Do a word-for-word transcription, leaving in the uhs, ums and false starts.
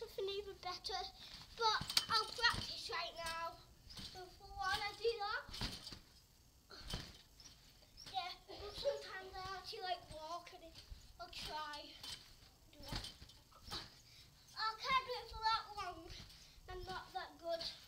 something even better. But I'll practice right now. Before I do that, yeah, but sometimes I actually like walk and I'll try do that. I can't do it for that long. I'm not that good.